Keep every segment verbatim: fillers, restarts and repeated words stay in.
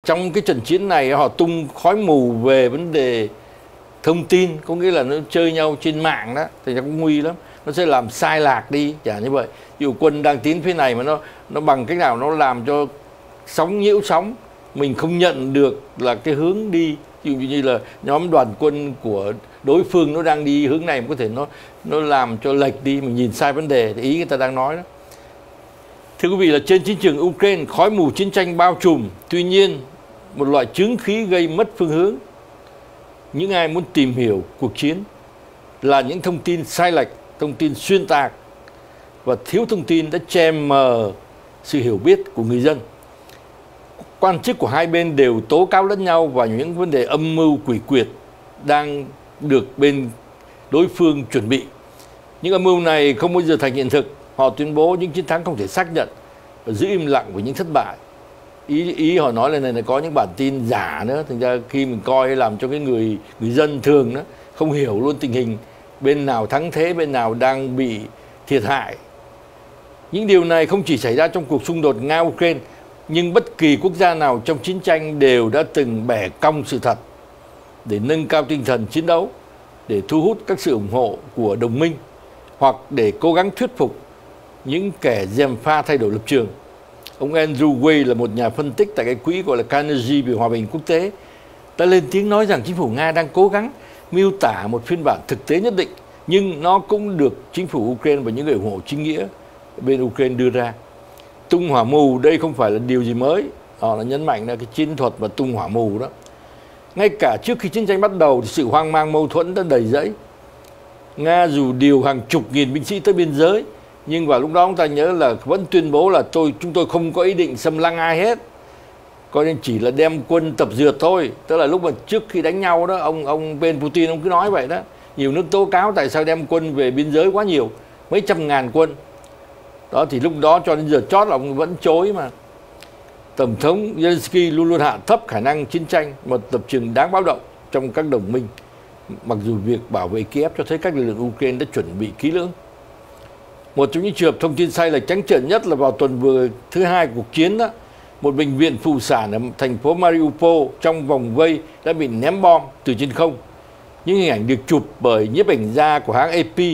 trong cái trận chiến này họ tung khói mù về vấn đề thông tin, có nghĩa là nó chơi nhau trên mạng đó, thì nó cũng nguy lắm, nó sẽ làm sai lạc đi, chả như vậy. Ví dụ quân đang tiến phía này mà nó nó bằng cách nào nó làm cho sóng nhiễu sóng, mình không nhận được là cái hướng đi. Ví dụ như là nhóm đoàn quân của đối phương nó đang đi hướng này, mà có thể nó nó làm cho lệch đi, mình nhìn sai vấn đề, thì ý người ta đang nói đó. Thưa quý vị, là trên chiến trường Ukraine, khói mù chiến tranh bao trùm, tuy nhiên một loại chứng khí gây mất phương hướng. Những ai muốn tìm hiểu cuộc chiến là những thông tin sai lệch, thông tin xuyên tạc và thiếu thông tin đã che mờ sự hiểu biết của người dân. Quan chức của hai bên đều tố cáo lẫn nhau vào những vấn đề âm mưu quỷ quyệt đang được bên đối phương chuẩn bị. Những âm mưu này không bao giờ thành hiện thực. Họ tuyên bố những chiến thắng không thể xác nhận và giữ im lặng với những thất bại. Ý, ý họ nói là này là có những bản tin giả nữa. Thành ra khi mình coi làm cho cái người người dân thường đó không hiểu luôn tình hình bên nào thắng thế, bên nào đang bị thiệt hại. Những điều này không chỉ xảy ra trong cuộc xung đột Nga-Ukraine, nhưng bất kỳ quốc gia nào trong chiến tranh đều đã từng bẻ cong sự thật để nâng cao tinh thần chiến đấu, để thu hút các sự ủng hộ của đồng minh, hoặc để cố gắng thuyết phục những kẻ gièm pha thay đổi lập trường. Ông Andrew Way là một nhà phân tích tại cái quỹ gọi là Carnegie vì hòa bình quốc tế, đã lên tiếng nói rằng chính phủ Nga đang cố gắng miêu tả một phiên bản thực tế nhất định, nhưng nó cũng được chính phủ Ukraine và những người ủng hộ chính nghĩa bên Ukraine đưa ra. Tung hỏa mù đây không phải là điều gì mới, họ đã nhấn mạnh là cái chiến thuật và tung hỏa mù đó. Ngay cả trước khi chiến tranh bắt đầu thì sự hoang mang mâu thuẫn đã đầy rẫy. Nga dù điều hàng chục nghìn binh sĩ tới biên giới, nhưng vào lúc đó chúng ta nhớ là vẫn tuyên bố là tôi chúng tôi không có ý định xâm lăng ai hết, coi nên chỉ là đem quân tập dượt thôi. Tức là lúc mà trước khi đánh nhau đó, ông ông bên Putin ông cứ nói vậy đó. Nhiều nước tố cáo tại sao đem quân về biên giới quá nhiều, mấy trăm ngàn quân. Đó thì lúc đó cho đến giờ chót là ông vẫn chối mà. Tổng thống Zelensky luôn luôn hạ thấp khả năng chiến tranh, một lập trường đáng báo động trong các đồng minh. Mặc dù việc bảo vệ Kiev cho thấy các lực lượng Ukraine đã chuẩn bị kỹ lưỡng. Một trong những trường hợp thông tin sai lệch trắng trợn nhất là vào tuần vừa thứ hai của cuộc chiến đó, một bệnh viện phụ sản ở thành phố Mariupol trong vòng vây đã bị ném bom từ trên không. Những hình ảnh được chụp bởi nhiếp ảnh gia của hãng a pê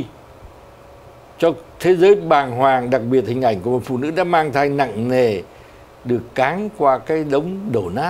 cho thế giới bàng hoàng, đặc biệt hình ảnh của một phụ nữ đã mang thai nặng nề được cáng qua cái đống đổ nát.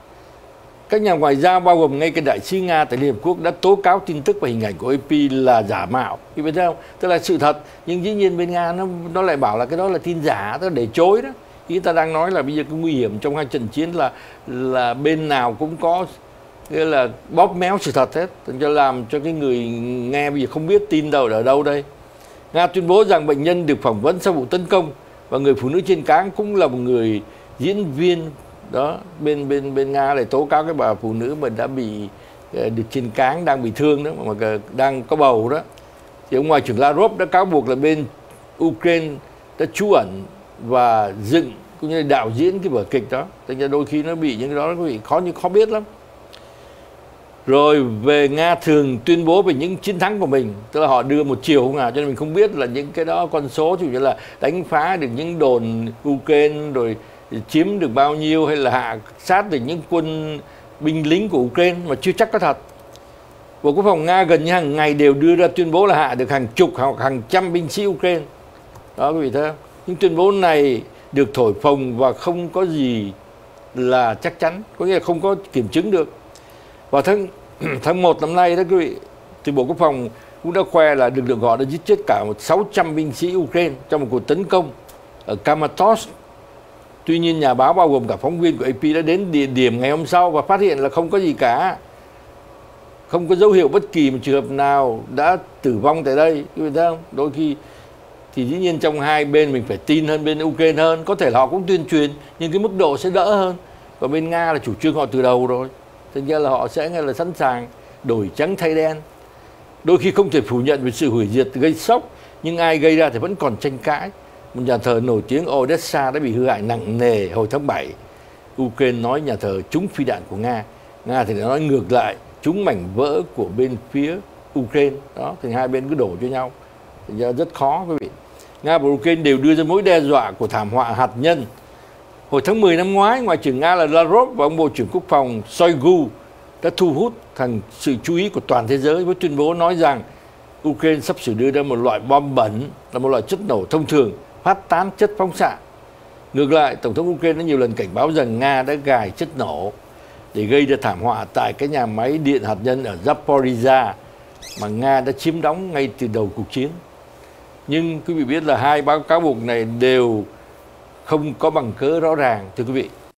Các nhà ngoại giao bao gồm ngay cái đại sứ Nga tại Liên Hợp Quốc đã tố cáo tin tức và hình ảnh của a pê là giả mạo. Thì biết không? Tức là sự thật, nhưng dĩ nhiên bên Nga nó nó lại bảo là cái đó là tin giả, tức là để chối đó. Ý ta đang nói là bây giờ cái nguy hiểm trong hai trận chiến là là bên nào cũng có nghĩa là bóp méo sự thật hết, cho làm cho cái người nghe bây giờ không biết tin đâu ở đâu đây. Nga tuyên bố rằng bệnh nhân được phỏng vấn sau vụ tấn công và người phụ nữ trên cáng cũng là một người diễn viên đó. Bên bên bên Nga lại tố cáo cái bà phụ nữ mà đã bị được trên cáng đang bị thương đó, mà đang có bầu đó. Thì ông ngoại trưởng Lavrov đã cáo buộc là bên Ukraine đã trú ẩn và dựng cũng như đạo diễn cái vở kịch đó. Thành ra đôi khi nó bị những cái đó nó bị khó như khó biết lắm. Rồi về Nga thường tuyên bố về những chiến thắng của mình, tức là họ đưa một chiều không à, cho nên mình không biết là những cái đó con số, ví dụ như là đánh phá được những đồn Ukraine rồi chiếm được bao nhiêu, hay là hạ sát được những quân binh lính của Ukraine, mà chưa chắc có thật. Bộ Quốc phòng Nga gần như hàng ngày đều đưa ra tuyên bố là hạ được hàng chục hoặc hàng trăm binh sĩ Ukraine. Đó quý vị thấy không? Những tuyên bố này được thổi phồng và không có gì là chắc chắn, có nghĩa là không có kiểm chứng được. Vào tháng tháng một năm nay đó quý vị, thì Bộ Quốc phòng cũng đã khoe là lực lượng họ đã giết chết cả một sáu trăm binh sĩ Ukraine trong một cuộc tấn công ở Kramatorsk. Tuy nhiên nhà báo bao gồm cả phóng viên của a pê đã đến địa điểm ngày hôm sau và phát hiện là không có gì cả, không có dấu hiệu bất kỳ một trường hợp nào đã tử vong tại đây. Quý vị thấy không? Đôi khi thì dĩ nhiên trong hai bên mình phải tin hơn bên Ukraine hơn, có thể là họ cũng tuyên truyền nhưng cái mức độ sẽ đỡ hơn. Còn bên Nga là chủ trương họ từ đầu rồi, thành ra là họ sẽ nghe là sẵn sàng đổi trắng thay đen. Đôi khi không thể phủ nhận về sự hủy diệt gây sốc, nhưng ai gây ra thì vẫn còn tranh cãi. Một nhà thờ nổi tiếng Odessa đã bị hư hại nặng nề hồi tháng bảy. Ukraine nói nhà thờ trúng phi đạn của Nga, Nga thì đã nói ngược lại trúng mảnh vỡ của bên phía Ukraine. Đó, thì hai bên cứ đổ cho nhau, thì rất khó quý vị. Nga và Ukraine đều đưa ra mối đe dọa của thảm họa hạt nhân Hồi tháng mười năm ngoái, Ngoại trưởng Nga là Lavrov và ông Bộ trưởng Quốc phòng Shoigu đã thu hút thành sự chú ý của toàn thế giới với tuyên bố nói rằng Ukraine sắp sửa đưa ra một loại bom bẩn, là một loại chất nổ thông thường phát tán chất phóng xạ. Ngược lại, Tổng thống Ukraine đã nhiều lần cảnh báo rằng Nga đã gài chất nổ để gây ra thảm họa tại cái nhà máy điện hạt nhân ở Zaporizhia mà Nga đã chiếm đóng ngay từ đầu cuộc chiến. Nhưng quý vị biết là hai báo cáo buộc này đều không có bằng cớ rõ ràng, thưa quý vị.